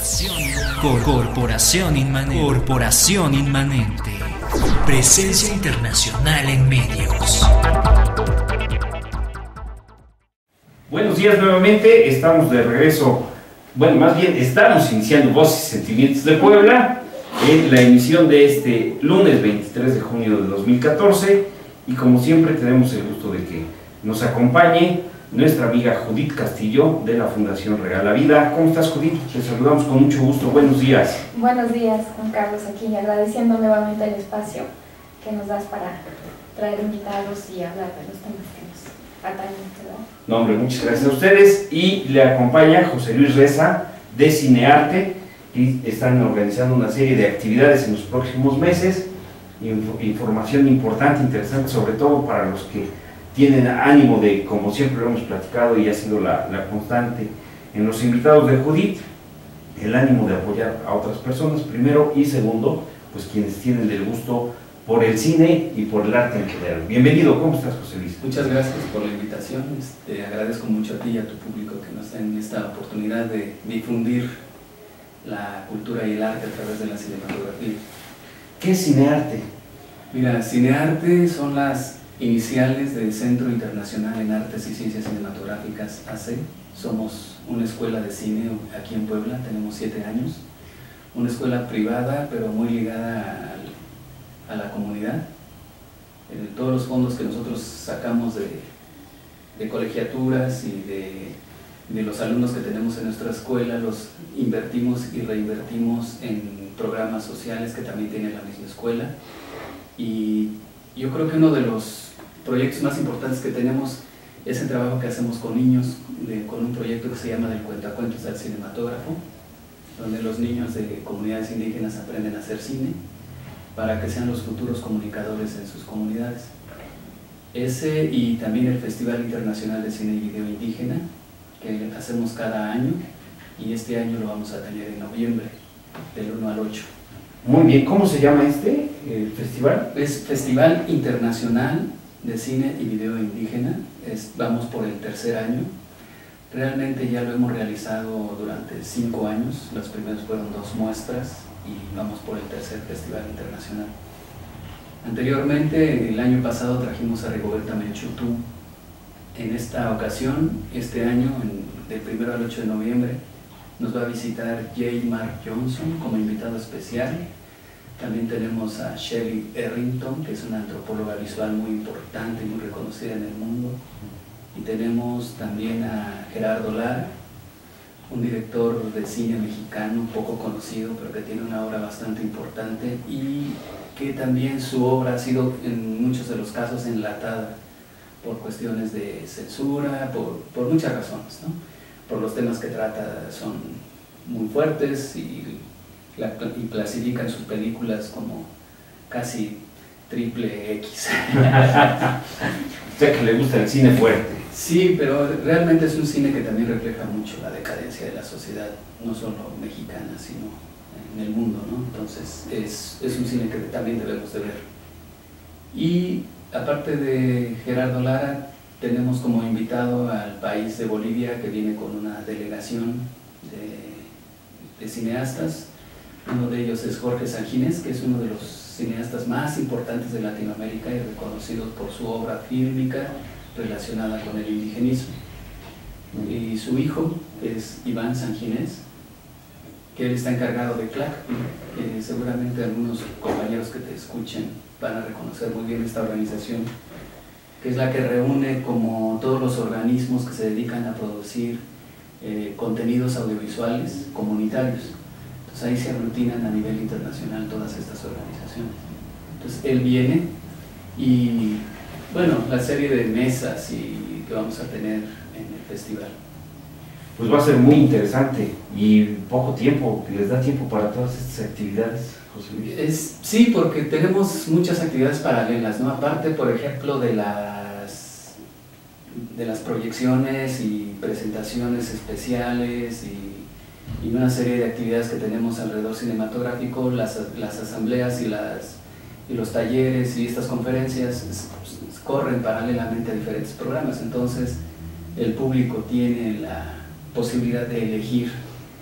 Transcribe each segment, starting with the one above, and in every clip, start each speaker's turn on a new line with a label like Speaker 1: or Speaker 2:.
Speaker 1: Corporación Inmanente. Presencia internacional en medios.
Speaker 2: Buenos días nuevamente, estamos de regreso. Bueno, más bien estamos iniciando Voces y Sentimientos de Puebla en la emisión de este lunes 23 de junio de 2014 y como siempre tenemos el gusto de que nos acompañe nuestra amiga Judith Castillo de la Fundación Regala Vida. ¿Cómo estás, Judith? Te saludamos con mucho gusto. Buenos días.
Speaker 3: Buenos días, Juan Carlos, aquí agradeciendo nuevamente el espacio que nos das para traer invitados y hablar de los temas que nos atañen, ¿verdad?
Speaker 2: No, hombre, muchas gracias a ustedes. Y le acompaña José Luis Reza de Cinearte y están organizando una serie de actividades en los próximos meses. Información importante, interesante, sobre todo para los que tienen ánimo de, como siempre lo hemos platicado y ha sido la constante en los invitados de Judith, el ánimo de apoyar a otras personas, primero, y segundo, pues quienes tienen el gusto por el cine y por el arte en general. Bienvenido, ¿cómo estás, José Luis?
Speaker 4: Muchas gracias por la invitación, agradezco mucho a ti y a tu público que nos den esta oportunidad de difundir la cultura y el arte a través de la cinematografía.
Speaker 2: ¿Qué es Cinearte?
Speaker 4: Mira, Cinearte son las iniciales del Centro Internacional en Artes y Ciencias Cinematográficas, AC. Somos una escuela de cine aquí en Puebla, tenemos 7 años, una escuela privada pero muy ligada a la comunidad. Todos los fondos que nosotros sacamos de colegiaturas y de los alumnos que tenemos en nuestra escuela los invertimos y reinvertimos en programas sociales que también tiene la misma escuela. Y yo creo que uno de los proyectos más importantes que tenemos es el trabajo que hacemos con niños, con un proyecto que se llama Del Cuentacuentos al Cinematógrafo, donde los niños de comunidades indígenas aprenden a hacer cine para que sean los futuros comunicadores en sus comunidades. Ese y también el Festival Internacional de Cine y Video Indígena, que hacemos cada año, y este año lo vamos a tener en noviembre, del 1 al 8.
Speaker 2: Muy bien, ¿cómo se llama este festival?
Speaker 4: Es Festival Internacional de Cine y Video Indígena, vamos por el 3er año. Realmente ya lo hemos realizado durante 5 años, los primeros fueron 2 muestras y vamos por el 3er Festival Internacional. Anteriormente, el año pasado trajimos a Rigoberta Menchú. En esta ocasión, este año, del 1 al 8 de noviembre, nos va a visitar J. Mark Johnson como invitado especial. También tenemos a Shelley Errington, que es una antropóloga visual muy importante y muy reconocida en el mundo. Y tenemos también a Gerardo Lara, un director de cine mexicano poco conocido, pero que tiene una obra bastante importante y que también su obra ha sido en muchos de los casos enlatada por cuestiones de censura, por muchas razones, ¿no? Por los temas que trata son muy fuertes y clasifican sus películas como casi triple X.
Speaker 2: O sea que le gusta el cine fuerte.
Speaker 4: Sí, pero realmente es un cine que también refleja mucho la decadencia de la sociedad, no solo mexicana, sino en el mundo, ¿no? Entonces es un cine que también debemos de ver. Y aparte de Gerardo Lara, tenemos como invitado al país de Bolivia, que viene con una delegación de cineastas. Uno de ellos es Jorge Sanginés, que es uno de los cineastas más importantes de Latinoamérica y reconocido por su obra fílmica relacionada con el indigenismo. Y su hijo, que es Iván Sanginés, que él está encargado de CLAC, que seguramente algunos compañeros que te escuchen van a reconocer muy bien esta organización, que es la que reúne como todos los organismos que se dedican a producir contenidos audiovisuales comunitarios. Entonces ahí se aglutinan a nivel internacional todas estas organizaciones. Entonces él viene y, bueno, la serie de mesas que vamos a tener en el festival.
Speaker 2: Pues va a ser muy interesante y poco tiempo, les da tiempo para todas estas actividades, José Luis.
Speaker 4: Sí, porque tenemos muchas actividades paralelas, ¿no? Aparte, por ejemplo, de las proyecciones y presentaciones especiales y una serie de actividades que tenemos alrededor cinematográfico, las asambleas y los talleres y estas conferencias corren paralelamente a diferentes programas. Entonces el público tiene la posibilidad de elegir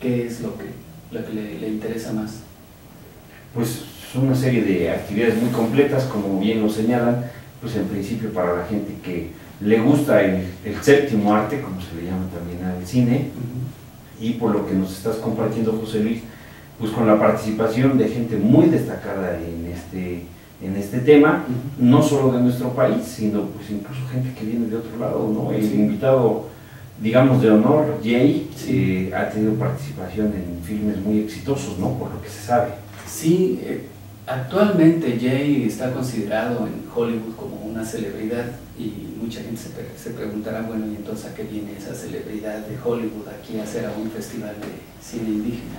Speaker 4: ¿qué es lo que le interesa más?
Speaker 2: Pues son una serie de actividades muy completas, como bien lo señalan, pues en principio para la gente que le gusta el séptimo arte, como se le llama también al cine, y por lo que nos estás compartiendo, José Luis, pues con la participación de gente muy destacada en este tema, no solo de nuestro país, sino pues incluso gente que viene de otro lado, ¿no? El invitado, digamos, de honor, Jay, ha tenido participación en filmes muy exitosos, ¿no? Por lo que se sabe.
Speaker 4: Sí, actualmente Jay está considerado en Hollywood como una celebridad y mucha gente se preguntará, bueno, ¿y entonces a qué viene esa celebridad de Hollywood aquí a hacer a un festival de cine indígena?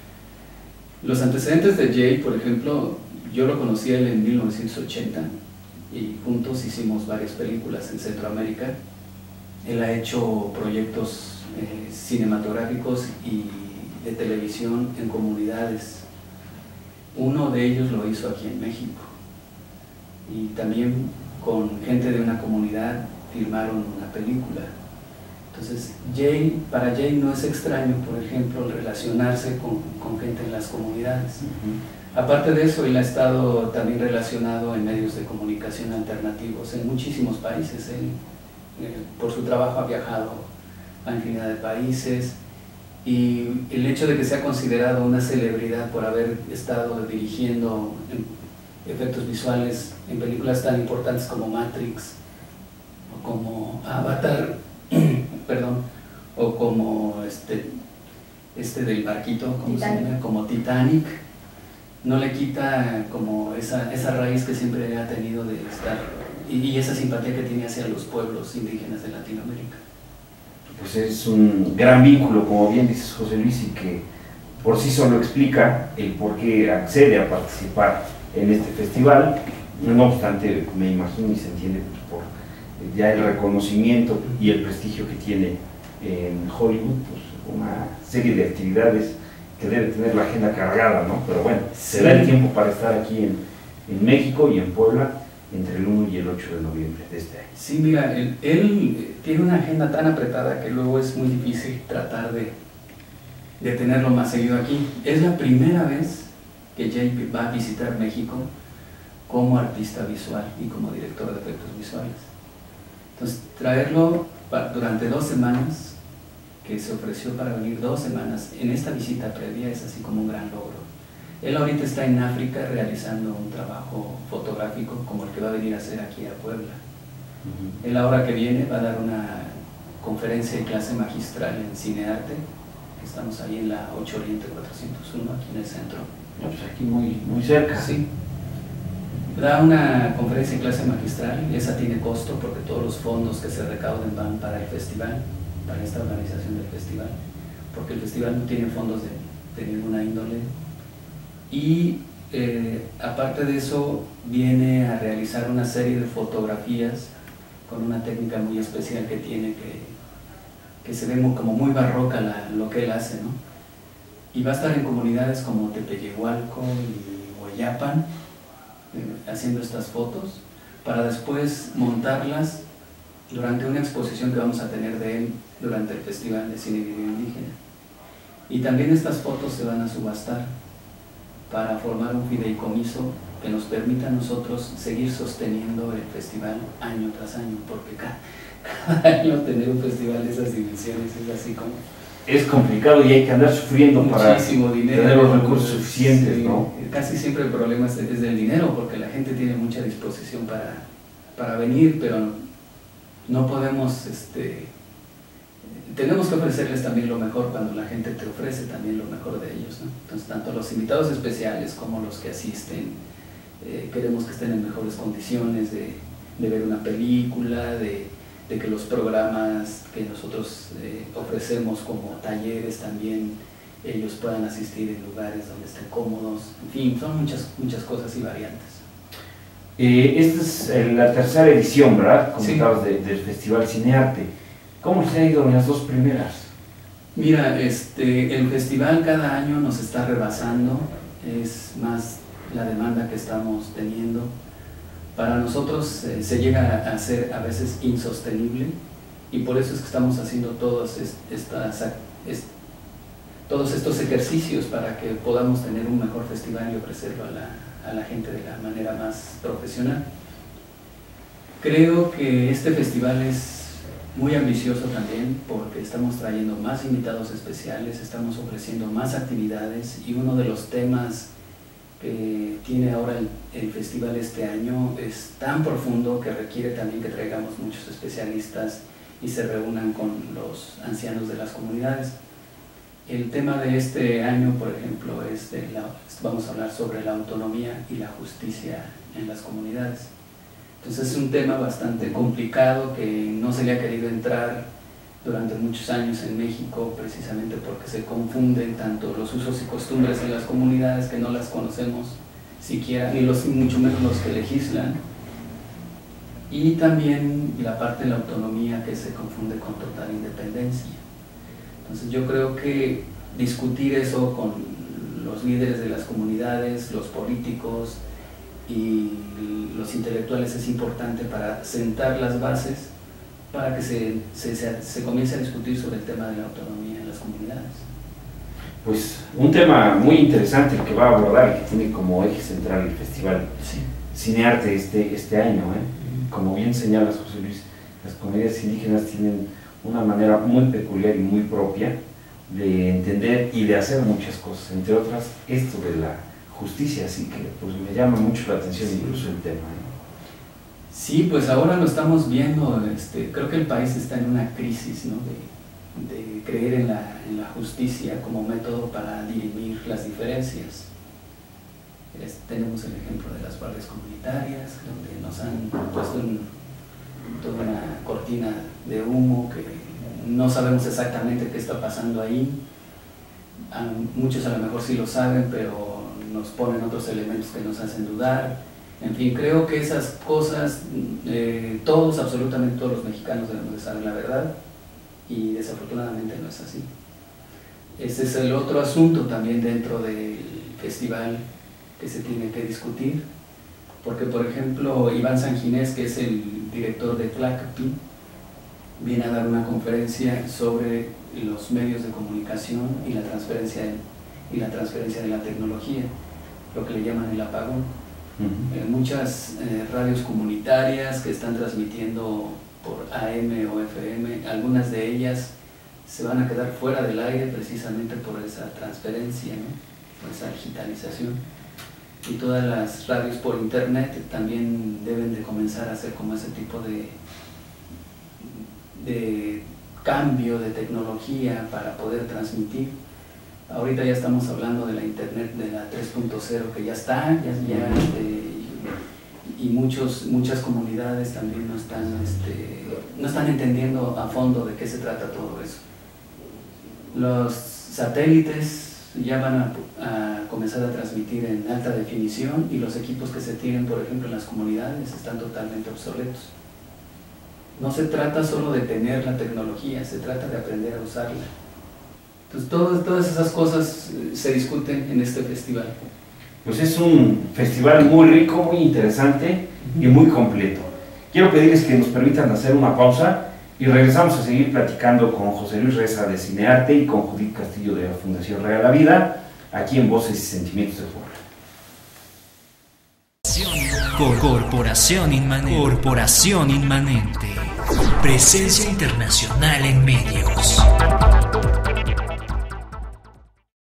Speaker 4: Los antecedentes de Jay, por ejemplo, yo lo conocí a él en 1980 y juntos hicimos varias películas en Centroamérica. Él ha hecho proyectos cinematográficos y de televisión en comunidades. Uno de ellos lo hizo aquí en México y también con gente de una comunidad filmaron una película. Entonces, para Jay no es extraño, por ejemplo, relacionarse con gente en las comunidades. Aparte de eso, él ha estado también relacionado en medios de comunicación alternativos en muchísimos países. Él, por su trabajo, ha viajado a infinidad de países. Y el hecho de que sea considerado una celebridad por haber estado dirigiendo efectos visuales en películas tan importantes como Matrix, o como Avatar, perdón, o como del barquito, como Titanic, no le quita como esa raíz que siempre ha tenido de estar, y esa simpatía que tiene hacia los pueblos indígenas de Latinoamérica.
Speaker 2: Pues es un gran vínculo, como bien dices, José Luis, y que por sí solo explica el por qué accede a participar en este festival. No obstante, me imagino y se entiende pues, por ya el reconocimiento y el prestigio que tiene en Hollywood, pues una serie de actividades que debe tener la agenda cargada, ¿no? Pero bueno, se da el tiempo para estar aquí en México y en Puebla entre el 1 y el 8 de noviembre de este año.
Speaker 4: Sí, mira, él tiene una agenda tan apretada que luego es muy difícil tratar de tenerlo más seguido aquí. Es la primera vez que Jay va a visitar México como artista visual y como director de efectos visuales. Entonces, traerlo durante 2 semanas, que se ofreció para venir 2 semanas en esta visita previa, es así como un gran logro. Él ahorita está en África realizando un trabajo fotográfico como el que va a venir a hacer aquí a Puebla. Él ahora que viene va a dar una conferencia y clase magistral en cinearte, que estamos ahí en la 8 Oriente 401, aquí en el centro.
Speaker 2: No, pues aquí muy cerca.
Speaker 4: Sí. Da una conferencia y clase magistral, y esa tiene costo porque todos los fondos que se recauden van para el festival, para esta organización del festival, porque el festival no tiene fondos de ninguna índole. Y aparte de eso, viene a realizar una serie de fotografías con una técnica muy especial que tiene, que se ve como muy barroca lo que él hace, ¿no? Y va a estar en comunidades como Tepeyehualco y Huayapan, haciendo estas fotos, para después montarlas durante una exposición que vamos a tener de él durante el Festival de Cine y Video Indígena. Y también estas fotos se van a subastar para formar un fideicomiso que nos permita a nosotros seguir sosteniendo el festival año tras año, porque cada año tener un festival de esas dimensiones es así como...
Speaker 2: Es complicado y hay que andar sufriendo para
Speaker 4: dinero,
Speaker 2: tener los recursos suficientes, sí, ¿no?
Speaker 4: Casi siempre el problema es del dinero, porque la gente tiene mucha disposición para venir, pero no podemos... tenemos que ofrecerles también lo mejor cuando la gente te ofrece también lo mejor de ellos, ¿no? Entonces, tanto los invitados especiales como los que asisten, queremos que estén en mejores condiciones de ver una película, de que los programas que nosotros ofrecemos como talleres también ellos puedan asistir en lugares donde estén cómodos. En fin, son muchas cosas y variantes.
Speaker 2: Esta es la tercera edición, ¿verdad? Comentabas
Speaker 4: Sí.
Speaker 2: del Festival Cinearte. ¿Cómo se ha ido en las 2 primeras?
Speaker 4: Mira, el festival cada año nos está rebasando, es más la demanda que estamos teniendo. Para nosotros se llega a ser a veces insostenible, y por eso es que estamos haciendo todas todos estos ejercicios para que podamos tener un mejor festival y ofrecerlo a la gente de la manera más profesional. Creo que este festival es muy ambicioso también porque estamos trayendo más invitados especiales, estamos ofreciendo más actividades, y uno de los temas que tiene ahora el festival este año es tan profundo que requiere también que traigamos muchos especialistas y se reúnan con los ancianos de las comunidades. El tema de este año, por ejemplo, vamos a hablar sobre la autonomía y la justicia en las comunidades. Entonces es un tema bastante complicado que no se le ha querido entrar durante muchos años en México, precisamente porque se confunden tanto los usos y costumbres en las comunidades, que no las conocemos siquiera, ni mucho menos los que legislan, y también la parte de la autonomía, que se confunde con total independencia. Entonces yo creo que discutir eso con los líderes de las comunidades, los políticos y los intelectuales es importante para sentar las bases para que se comience a discutir sobre el tema de la autonomía en las comunidades.
Speaker 2: Pues un tema muy interesante que va a abordar y que tiene como eje central el Festival
Speaker 4: Sí.
Speaker 2: Cinearte este año. Como bien señalas, José Luis, las comunidades indígenas tienen una manera muy peculiar y muy propia de entender y de hacer muchas cosas, entre otras esto de la justicia, así que pues me llama mucho la atención incluso el tema.
Speaker 4: Sí, pues ahora lo estamos viendo. Creo que el país está en una crisis, ¿no? de creer en la justicia como método para dirimir las diferencias. Tenemos el ejemplo de las guardias comunitarias, donde nos han puesto toda una cortina de humo que no sabemos exactamente qué está pasando ahí. Muchos a lo mejor sí lo saben, pero nos ponen otros elementos que nos hacen dudar. En fin, creo que esas cosas, absolutamente todos los mexicanos debemos de saber la verdad, y desafortunadamente no es así. Ese es el otro asunto también dentro del festival que se tiene que discutir, porque por ejemplo Iván Sanginés, que es el director de Tlacapi, viene a dar una conferencia sobre los medios de comunicación y la transferencia de la tecnología, lo que le llaman el apagón. Muchas radios comunitarias que están transmitiendo por AM o FM, algunas de ellas se van a quedar fuera del aire precisamente por esa transferencia, ¿no? Por esa digitalización. Y todas las radios por internet también deben de comenzar a hacer como ese tipo de cambio de tecnología para poder transmitir. Ahorita ya estamos hablando de la internet de la 3.0 que ya está, y muchas comunidades también no están entendiendo a fondo de qué se trata todo eso. Los satélites ya van a comenzar a transmitir en alta definición, y los equipos que se tienen, por ejemplo, en las comunidades están totalmente obsoletos. No se trata solo de tener la tecnología, se trata de aprender a usarla. Entonces todas esas cosas se discuten en este festival.
Speaker 2: Pues es un festival muy rico, muy interesante y muy completo. Quiero pedirles que nos permitan hacer una pausa y regresamos a seguir platicando con José Luis Reza de Cinearte y con Judith Castillo de la Fundación Real La Vida, aquí en Voces y Sentimientos de Puebla.
Speaker 1: Corporación Inmanente. Presencia internacional en medios.